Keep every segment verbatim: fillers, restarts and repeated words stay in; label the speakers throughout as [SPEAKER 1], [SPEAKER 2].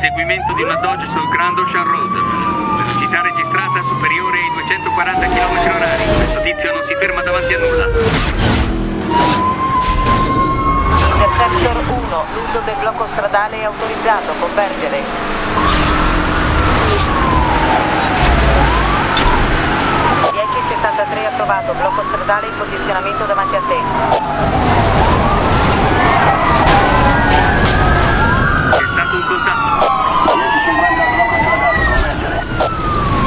[SPEAKER 1] Inseguimento di una Dodge sul Grand Ocean Road. Velocità registrata superiore ai duecentoquaranta chilometri orari. Questo tizio non si ferma davanti a nulla.
[SPEAKER 2] Interceptor uno, l'uso del blocco stradale è autorizzato, convergere. dieci settantatré approvato, blocco stradale in posizionamento davanti a te.
[SPEAKER 1] C'è stato un contatto.
[SPEAKER 3] dieci cinquanta al blocco stradale, convergere.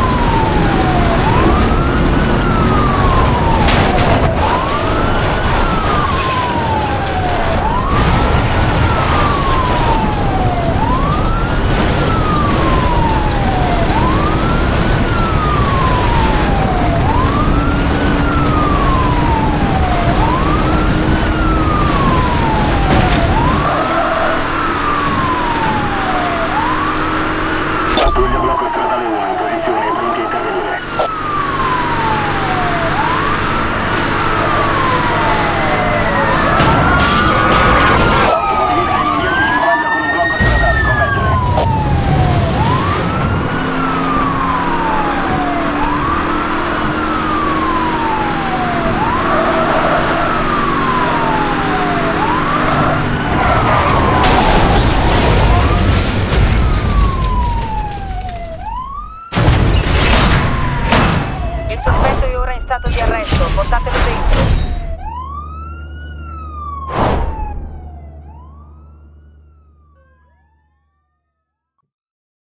[SPEAKER 3] Pattuglia blocco stradale uno in posizione e pronti a intervenire. Automobilista in dieci cinquanta con un blocco stradale, convergere.
[SPEAKER 2] Il sospetto è ora in stato di arresto, portatelo dentro.